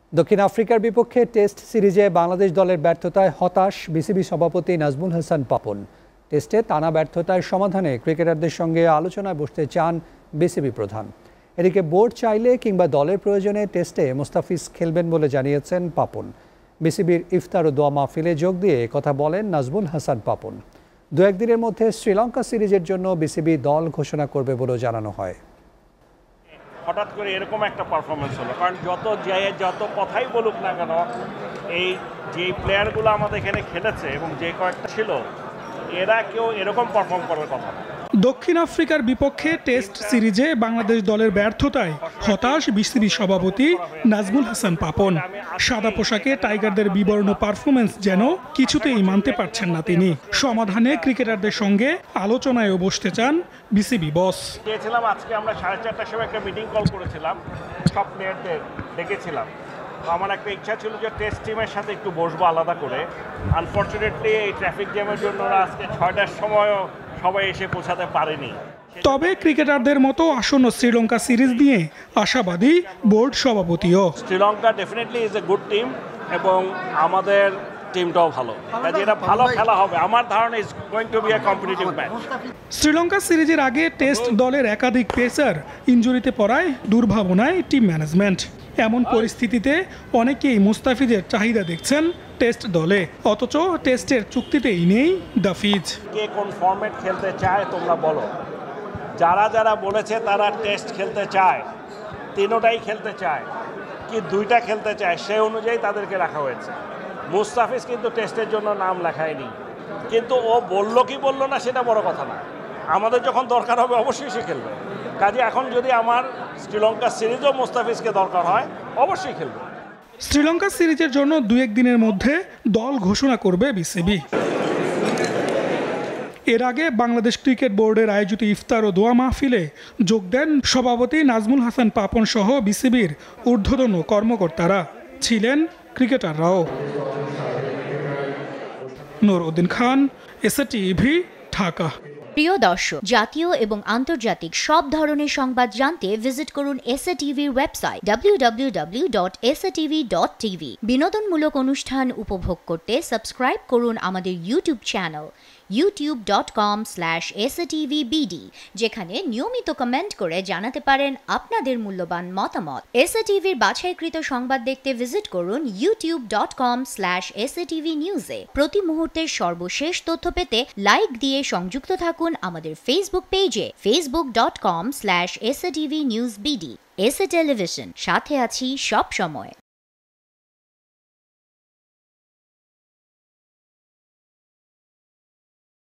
দক্ষিণ আফ্রিকার বিপক্ষে টেস্ট সিরিজে বাংলাদেশ দলের ব্যর্থতায় হতাশ বিসিবি সভাপতি নাজমুল হাসান পাপন। টেস্টে টানা ব্যর্থতার সমাধানে ক্রিকেটারদের সঙ্গে আলোচনায় বসতে চান বিসিবি প্রধান। এদিকে বোর্ড চাইলে কিংবা দলের প্রয়োজনে টেস্টে মোস্তাফিজ খেলবেন বলে জানিয়েছেন পাপন। বিসিবির ইফতার ও দোয়া মাহফিলে যোগ দিয়ে কথা বলেন নাজমুল হাসান পাপন। দু একদিনের মধ্যে শ্রীলঙ্কা সিরিজের জন্য বিসিবি দল ঘোষণা করবে বলেও জানানো হয়। হঠাৎ করে এরকম একটা পারফরমেন্স হলো, কারণ যত কথাই বলুক না কেন, এই যে প্লেয়ারগুলো আমাদের এখানে খেলেছে এবং যে কয়েকটা ছিল, এরা কেউ এরকম পারফর্ম করার কথা না। দক্ষিণ আফ্রিকার বিপক্ষে টেস্ট সিরিজে বাংলাদেশ দলের ব্যর্থতায় হতাশ বিসিবি সভাপতি নাজমুল হাসান পাপন। সাদা পোশাকে টাইগারদের বিবর্ণ পারফরমেন্স যেন কিছুতেই মানতে পারছেন না তিনি। সমাধানে ক্রিকেটারদের সঙ্গে আলোচনায়ও বসতে চান বিসিবি বস। চেয়েছিলাম আজকে আমরা 4:30টার সময় একটা মিটিং কল করেছিলাম, সব প্লেয়ারদের ডেকেছিলাম। তো আমার একটা ইচ্ছা ছিল যে টেস্ট টিমের সাথে একটু বসবো আলাদা করে। আনফর্চুনেটলি এই ট্রাফিক জ্যামের জন্য আজকে 6টার সময়ও সবাই এসে পৌঁছাতে পারেনি। তবে ক্রিকেটারদের মতো আসন্ন শ্রীলঙ্কা সিরিজ নিয়ে আশাবাদী বোর্ড সভাপতিও। Sri Lanka definitely is a good team এবং আমাদের টিমটাও ভালো, যেটা ভালো খেলা হবে। আমার ধারণা is going to be a competitive match. Sri Lanka সিরিজের আগে টেস্ট দলের একাধিক পেসার ইনজুরিতে পড়ায় দুর্ভাবনায় টিম ম্যানেজমেন্ট। এমন পরিস্থিতিতে অনেকেই মুস্তাফিজের চাহিদা দেখছেন টেস্ট দলে, অথচ টেস্টের চুক্তিতেই নেই দাফিজ। কে কোন ফরম্যাট খেলতে চায় তোমরা বলো। যারা বলেছে তারা টেস্ট খেলতে চায়, তিনোটাই খেলতে চায় কি দুইটা খেলতে চায়, সেই অনুযায়ী তাদেরকে রাখা হয়েছে। মুস্তাফিজ কিন্তু টেস্টের জন্য নাম লেখায়নি, কিন্তু ও বললো কি বললো না সেটা বড় কথা না। আমাদের যখন দরকার হবে অবশ্যই সে খেলবে। কাজে এখন যদি আমার শ্রীলঙ্কা সিরিজও মুস্তাফিজকে দরকার হয়, অবশ্যই খেলবে। শ্রীলঙ্কা সিরিজের জন্য 2-1 দিনের মধ্যে দল ঘোষণা করবে বিসিবি। এর আগে বাংলাদেশ ক্রিকেট বোর্ডের আয়োজিত ইফতার ও দোয়া মাহফিলে যোগ দেন সভাপতি নাজমুল হাসান পাপন সহ বিসিবির ঊর্ধ্বতন কর্মকর্তারা, ছিলেন ক্রিকেটাররাও। নুরউদ্দিন খান, SATV, ঢাকা। প্রিয় দর্শক, জাতীয় এবং আন্তর্জাতিক সব ধরনের সংবাদ জানতে ভিজিট করুন SATVর ওয়েবসাইট www.satv.tv। বিনোদনমূলক অনুষ্ঠান উপভোগ করতে সাবস্ক্রাইব করুন আমাদের ইউটিউব চ্যানেল youtube.com/satvbd, যেখানে নিয়মিত কমেন্ট করে জানাতে পারেন আপনাদের মূল্যবান মতামত। SATVর বাছাইকৃত সংবাদ দেখতে ভিজিট করুন youtube.com/satvnews-এ। প্রতি মুহূর্তের সর্বশেষ তথ্য পেতে লাইক দিয়ে সংযুক্ত থাকুন আমাদের ফেসবুক পেজে facebook.com/satvnewsbd। SA টেলিভিশন, সাথে আছি সব সময়।